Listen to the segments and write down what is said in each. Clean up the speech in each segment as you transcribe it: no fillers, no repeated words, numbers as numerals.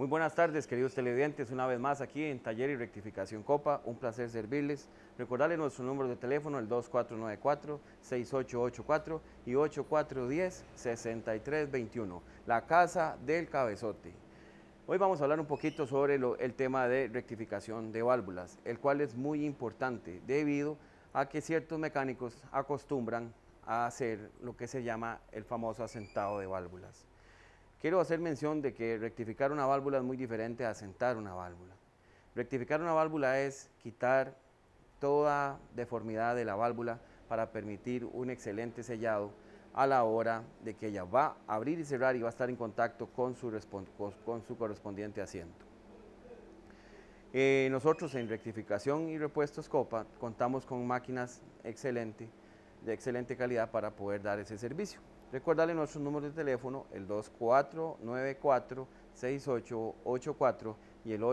Muy buenas tardes, queridos televidentes, una vez más aquí en Taller y Rectificación Copa, un placer servirles. Recordarles nuestro número de teléfono, el 2494-6884 y 8410-6321, la Casa del Cabezote. Hoy vamos a hablar un poquito sobre el tema de rectificación de válvulas, el cual es muy importante debido a que ciertos mecánicos acostumbran a hacer lo que se llama el famoso asentado de válvulas. Quiero hacer mención de que rectificar una válvula es muy diferente a asentar una válvula. Rectificar una válvula es quitar toda deformidad de la válvula para permitir un excelente sellado a la hora de que ella va a abrir y cerrar y va a estar en contacto con su correspondiente asiento. Nosotros en Rectificación y Repuestos Copa contamos con máquinas de excelente calidad para poder dar ese servicio. Recordarle nuestros números de teléfono, el 2494-6884 y el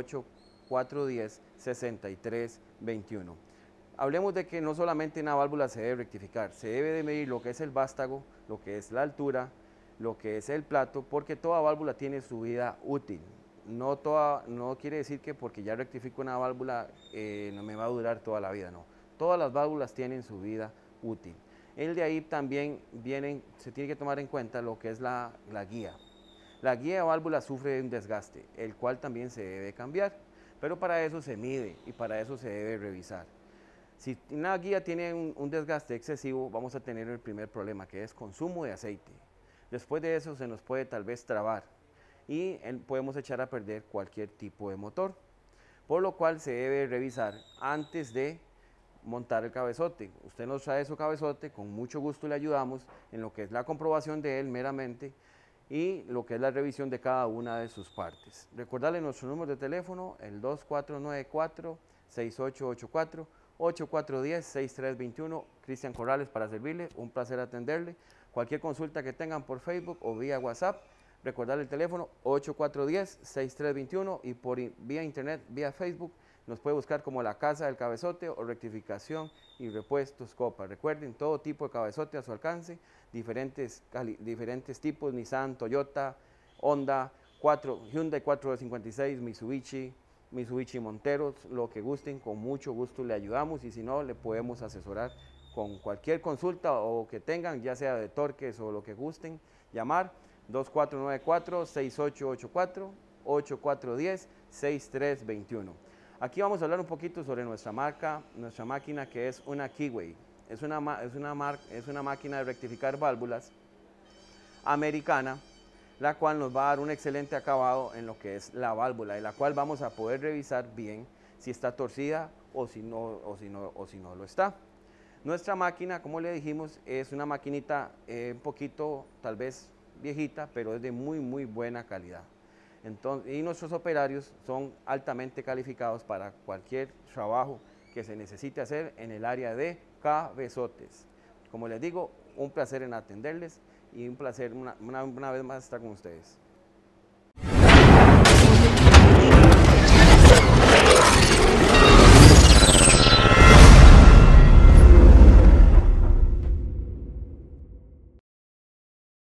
8410-6321. Hablemos de que no solamente una válvula se debe rectificar, se debe de medir lo que es el vástago, lo que es la altura, lo que es el plato, porque toda válvula tiene su vida útil. No quiere decir que porque ya rectifico una válvula no me va a durar toda la vida, no. Todas las válvulas tienen su vida útil. De ahí también se tiene que tomar en cuenta lo que es la guía. La guía de válvula sufre de un desgaste, el cual también se debe cambiar, pero para eso se mide y para eso se debe revisar. Si una guía tiene un desgaste excesivo, vamos a tener el primer problema, que es consumo de aceite. Después de eso se nos puede tal vez trabar y podemos echar a perder cualquier tipo de motor, por lo cual se debe revisar antes de montar el cabezote. Usted nos trae su cabezote, con mucho gusto le ayudamos en lo que es la comprobación de él meramente y lo que es la revisión de cada una de sus partes. Recordarle nuestro número de teléfono, el 2494-6884, 8410-6321, Cristian Corrales para servirle, un placer atenderle. Cualquier consulta que tengan por Facebook o vía WhatsApp, recordarle el teléfono 8410-6321 y por vía internet, vía Facebook, nos puede buscar como la Casa del Cabezote o Rectificación y Repuestos Copa. Recuerden, todo tipo de cabezote a su alcance, diferentes tipos, Nissan, Toyota, Honda, Hyundai 456, Mitsubishi Monteros, lo que gusten, con mucho gusto le ayudamos y si no, le podemos asesorar con cualquier consulta o que tengan, ya sea de torques o lo que gusten, llamar 2494-6884, 8410-6321. Aquí vamos a hablar un poquito sobre nuestra máquina que es una Keyway. Es una máquina de rectificar válvulas americana, la cual nos va a dar un excelente acabado en lo que es la válvula, en la cual vamos a poder revisar bien si está torcida o si no lo está. Nuestra máquina, como le dijimos, es una maquinita un poquito tal vez viejita, pero es de muy buena calidad. Y nuestros operarios son altamente calificados para cualquier trabajo que se necesite hacer en el área de cabezotes. Como les digo, un placer en atenderles y un placer una vez más estar con ustedes.